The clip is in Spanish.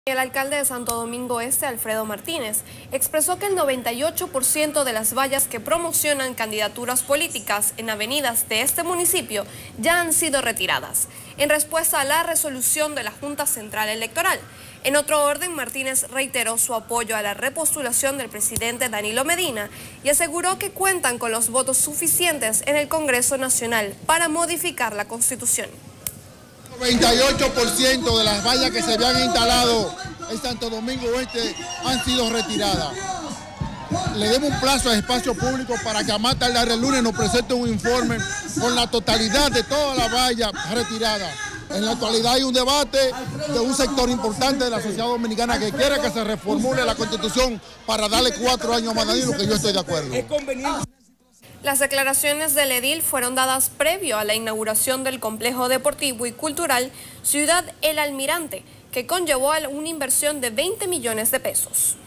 El alcalde de Santo Domingo Este, Alfredo Martínez, expresó que el 98% de las vallas que promocionan candidaturas políticas en avenidas de este municipio ya han sido retiradas, en respuesta a la resolución de la Junta Central Electoral. En otro orden, Martínez reiteró su apoyo a la repostulación del presidente Danilo Medina y aseguró que cuentan con los votos suficientes en el Congreso Nacional para modificar la Constitución. 98% de las vallas que se habían instalado en Santo Domingo Oeste han sido retiradas. Le demos un plazo a Espacio Público para que a más tardar el lunes nos presente un informe con la totalidad de todas las vallas retiradas. En la actualidad hay un debate de un sector importante de la sociedad dominicana que quiere que se reformule la Constitución para darle 4 años más a Danilo, que yo estoy de acuerdo. Es conveniente. Las declaraciones del edil fueron dadas previo a la inauguración del complejo deportivo y cultural Ciudad El Almirante, que conllevó a una inversión de 20 millones de pesos.